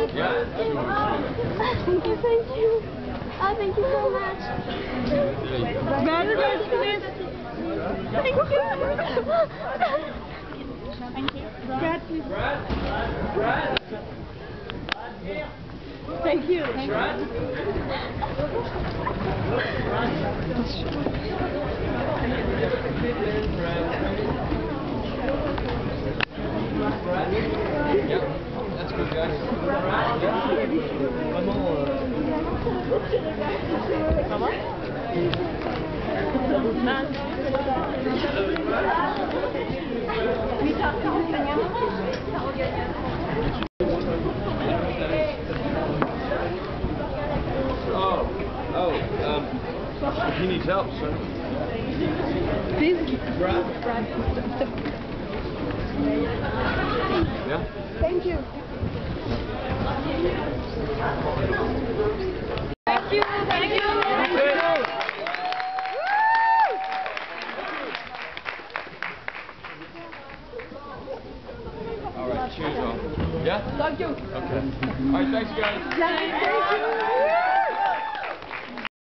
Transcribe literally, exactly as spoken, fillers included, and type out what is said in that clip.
Yeah. Thank you, thank you. Oh, thank you so much. Very good, please. Thank you. Thank you. Brad, please. Brad? Brad? Thank you. Thank you. Yep, that's good, guys. Oh, oh, um, if he needs help, sir. Please. Brad? Yeah? Thank you. Thank you. Thank you. All right, cheers, all. Yeah? Thank you. Okay. All right, thanks, guys. Thank you.